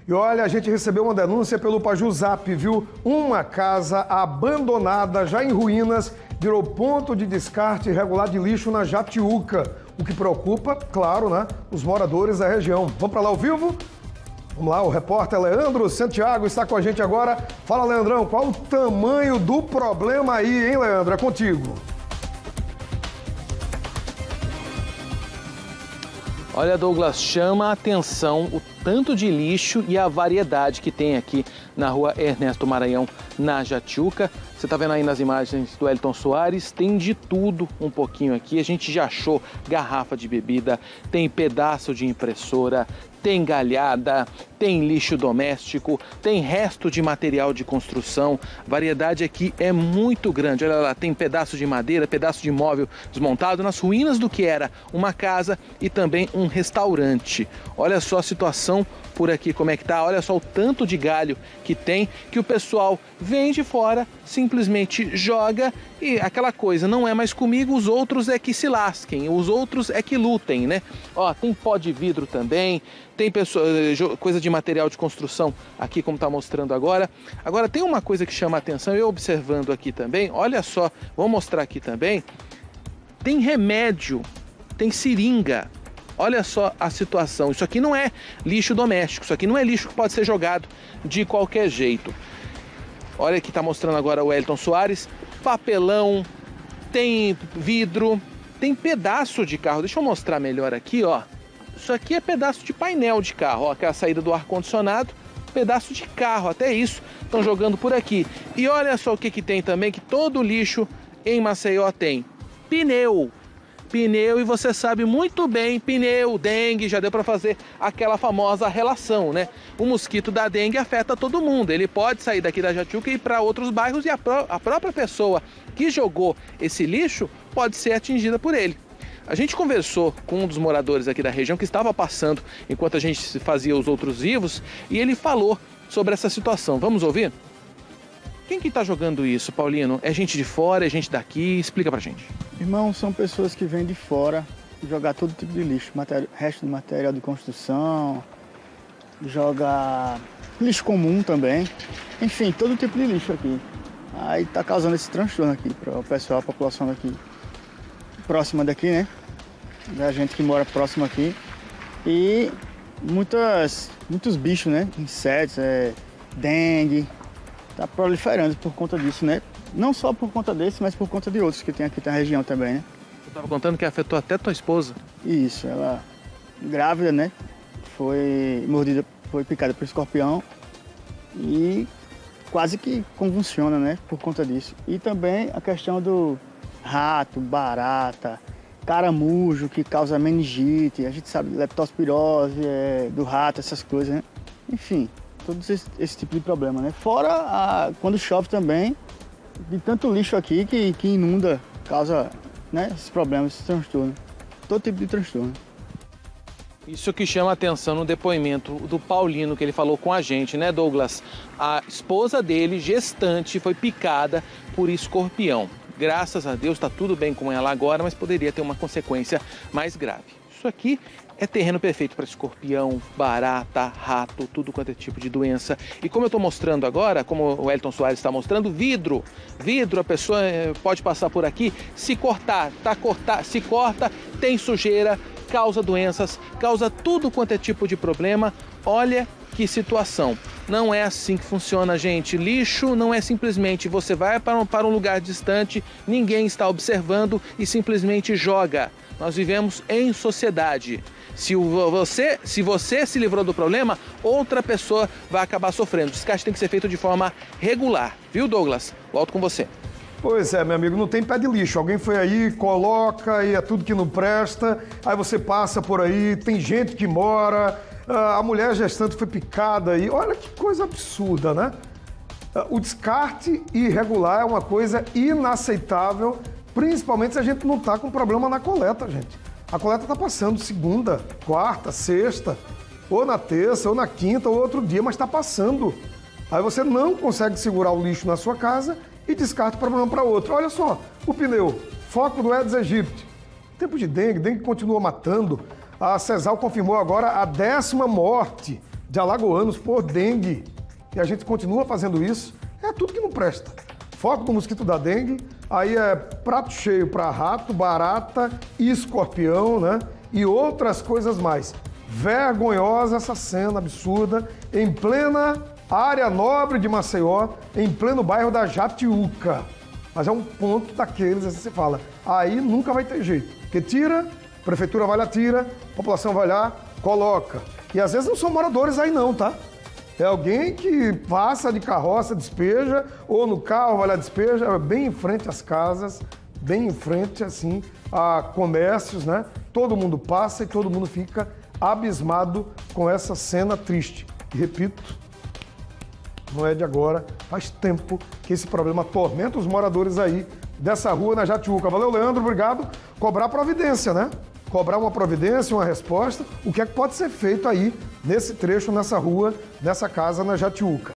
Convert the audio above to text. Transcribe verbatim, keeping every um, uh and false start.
E olha, a gente recebeu uma denúncia pelo Pajuzap, viu? Uma casa abandonada, já em ruínas, virou ponto de descarte irregular de lixo na Jatiuca. O que preocupa, claro, né, os moradores da região. Vamos para lá ao vivo? Vamos lá, o repórter Leandro Santiago está com a gente agora. Fala, Leandrão, qual o tamanho do problema aí, hein, Leandro? É contigo. Olha, Douglas, chama a atenção o tanto de lixo e a variedade que tem aqui na rua Ernesto Maranhão, na Jatiuca. Você está vendo aí nas imagens do Elton Soares, tem de tudo um pouquinho aqui. A gente já achou garrafa de bebida, tem pedaço de impressora, tem galhada, tem lixo doméstico, tem resto de material de construção. A variedade aqui é muito grande. Olha lá, tem pedaço de madeira, pedaço de móvel desmontado nas ruínas do que era uma casa e também um restaurante. Olha só a situação por aqui, como é que tá. Olha só o tanto de galho que tem, que o pessoal vem de fora, simplesmente joga e aquela coisa, não é mais comigo, os outros é que se lasquem, os outros é que lutem, né? Ó, tem pó de vidro também, tem pessoa, coisa de material de construção aqui, como está mostrando agora. Agora tem uma coisa que chama a atenção, eu observando aqui também, olha só, vou mostrar aqui também, tem remédio, tem seringa. Olha só a situação, isso aqui não é lixo doméstico, isso aqui não é lixo que pode ser jogado de qualquer jeito. Olha que está mostrando agora o Elton Soares, papelão, tem vidro, tem pedaço de carro. Deixa eu mostrar melhor aqui, ó. Isso aqui é pedaço de painel de carro, ó, que é a saída do ar-condicionado, pedaço de carro, até isso estão jogando por aqui. E olha só o que que tem também, que todo lixo em Maceió tem. Pneu. Pneu, e você sabe muito bem, pneu, dengue, já deu para fazer aquela famosa relação, né? O mosquito da dengue afeta todo mundo, ele pode sair daqui da Jatiuca e ir para outros bairros e a, pró a própria pessoa que jogou esse lixo pode ser atingida por ele. A gente conversou com um dos moradores aqui da região que estava passando enquanto a gente fazia os outros vivos e ele falou sobre essa situação. Vamos ouvir? Quem que está jogando isso, Paulino? É gente de fora, é gente daqui? Explica pra gente. Irmão, são pessoas que vêm de fora jogar todo tipo de lixo, material, resto de material de construção, joga lixo comum também, enfim, todo tipo de lixo aqui. Aí tá causando esse transtorno aqui para o pessoal, a população daqui, próxima daqui, né? Da gente que mora próximo aqui. E muitas, muitos bichos, né? Insetos, é, dengue, tá proliferando por conta disso, né? Não só por conta desse, mas por conta de outros que tem aqui na região também, né? Você estava contando que afetou até tua esposa. Isso, ela grávida, né? Foi mordida, foi picada por escorpião e quase que convulsiona, né? Por conta disso. E também a questão do rato, barata, caramujo, que causa meningite, a gente sabe, leptospirose, é, do rato, essas coisas, né? Enfim, todo esse, esse tipo de problema, né? Fora a, quando chove também, de tanto lixo aqui que, que inunda, causa, né, esses problemas, esses transtornos. Todo tipo de transtorno. Isso que chama a atenção no depoimento do Paulino, que ele falou com a gente, né, Douglas? A esposa dele, gestante, foi picada por escorpião. Graças a Deus está tudo bem com ela agora, mas poderia ter uma consequência mais grave. Isso aqui é terreno perfeito para escorpião, barata, rato, tudo quanto é tipo de doença. E como eu estou mostrando agora, como o Elton Soares está mostrando, vidro. Vidro, a pessoa pode passar por aqui, se cortar, tá cortar, se corta, tem sujeira, causa doenças, causa tudo quanto é tipo de problema. Olha que situação. Não é assim que funciona, gente. Lixo não é simplesmente você vai para um, para um lugar distante, ninguém está observando e simplesmente joga. Nós vivemos em sociedade. Se você, se você se livrou do problema, outra pessoa vai acabar sofrendo. O descarte tem que ser feito de forma regular. Viu, Douglas? Volto com você. Pois é, meu amigo, não tem pé de lixo. Alguém foi aí, coloca e é tudo que não presta. Aí você passa por aí, tem gente que mora, a mulher gestante foi picada aí. Olha que coisa absurda, né? O descarte irregular é uma coisa inaceitável, principalmente se a gente não está com problema na coleta, gente. A coleta está passando segunda, quarta, sexta, ou na terça, ou na quinta, ou outro dia, mas está passando. Aí você não consegue segurar o lixo na sua casa e descarta o problema para outro. Olha só, o pneu, foco do Aedes aegypti. Tempo de dengue, dengue continua matando. A CESAL confirmou agora a décima morte de alagoanos por dengue. E a gente continua fazendo isso. É tudo que não presta. Foco do mosquito da dengue, aí é prato cheio para rato, barata e escorpião, né? E outras coisas mais. Vergonhosa essa cena absurda, em plena área nobre de Maceió, em pleno bairro da Jatiuca. Mas é um ponto daqueles, assim você fala, aí nunca vai ter jeito. Porque tira, a prefeitura vai lá, tira, a população vai lá, coloca. E às vezes não são moradores aí não, tá? É alguém que passa de carroça, despeja, ou no carro vai lá, despeja, bem em frente às casas, bem em frente, assim, a comércios, né? Todo mundo passa e todo mundo fica abismado com essa cena triste. E repito, não é de agora, faz tempo que esse problema atormenta os moradores aí dessa rua na Jatiuca. Valeu, Leandro, obrigado. Cobrar providência, né? Cobrar uma providência, uma resposta, o que é que pode ser feito aí nesse trecho, nessa rua, nessa casa na Jatiuca.